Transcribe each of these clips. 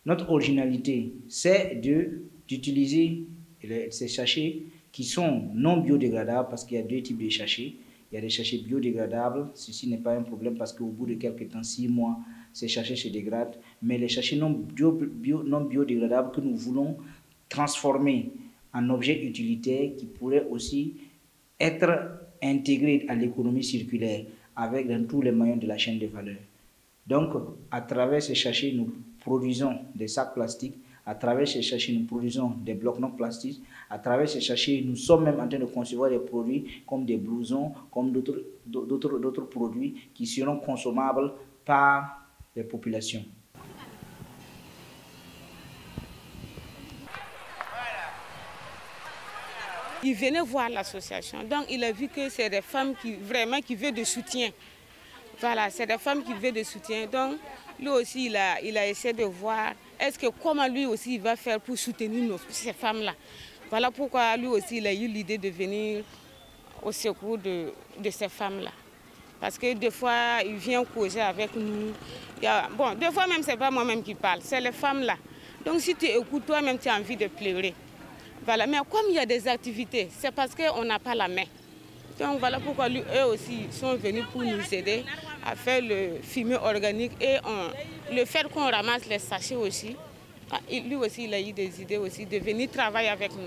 Notre originalité, c'est d'utiliser ces sachets qui sont non biodégradables, parce qu'il y a deux types de sachets. Il y a des sachets biodégradables, ceci n'est pas un problème parce qu'au bout de quelques temps, 6 mois, ces sachets se dégradent. Mais les sachets non biodégradables que nous voulons transformer en objets utilitaires qui pourraient aussi être intégrés à l'économie circulaire avec dans tous les maillons de la chaîne de valeur. Donc, à travers ces sachets, nous produisons des sacs plastiques. À travers ces sachets, nous produisons des blocs non plastiques. À travers ces sachets, nous sommes même en train de concevoir des produits comme des blousons, comme d'autres produits qui seront consommables par les populations. Il venait voir l'association, donc il a vu que c'est des femmes qui veulent de soutien. Voilà, c'est des femmes qui veulent de soutien. Donc lui aussi, il a essayé de voir comment lui aussi il va faire pour soutenir ces femmes-là. Voilà pourquoi lui aussi il a eu l'idée de venir au secours de ces femmes-là. Parce que des fois, il vient causer avec nous. Bon, des fois même, ce n'est pas moi-même qui parle, c'est les femmes-là. Donc si tu écoutes, toi-même, tu as envie de pleurer. Voilà. Mais comme il y a des activités, c'est parce qu'on n'a pas la main. Donc voilà pourquoi eux aussi sont venus pour nous aider à faire le fumier organique et le fait qu'on ramasse les sachets aussi. Lui aussi, il a eu des idées aussi de venir travailler avec nous.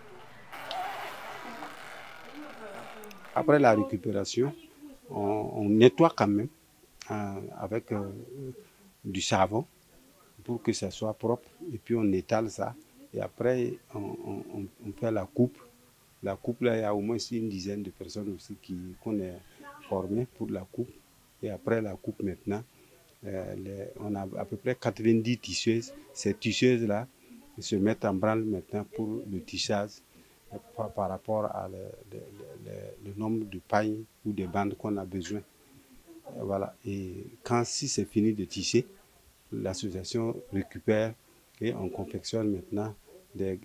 Après la récupération, on nettoie quand même avec du savon pour que ça soit propre. Et puis on étale ça. Et après, on fait la coupe. La coupe, là, il y a au moins une dizaine de personnes aussi qu'on est formées pour la coupe. Et après la coupe maintenant, on a à peu près 90 tisseuses. Ces tisseuses-là se mettent en branle maintenant pour le tissage par rapport à le nombre de pailles ou de bandes qu'on a besoin. Et voilà. Et si c'est fini de tisser, l'association récupère et on confectionne maintenant des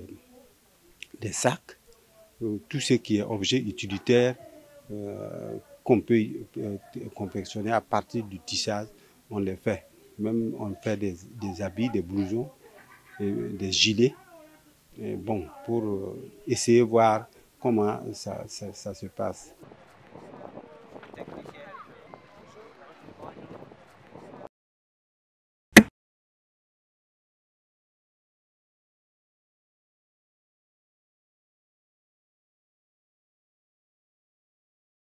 sacs, tout ce qui est objet utilitaire qu'on peut confectionner à partir du tissage, on les fait. Même on fait des habits, des blousons, des gilets, et bon, pour essayer de voir comment ça se passe.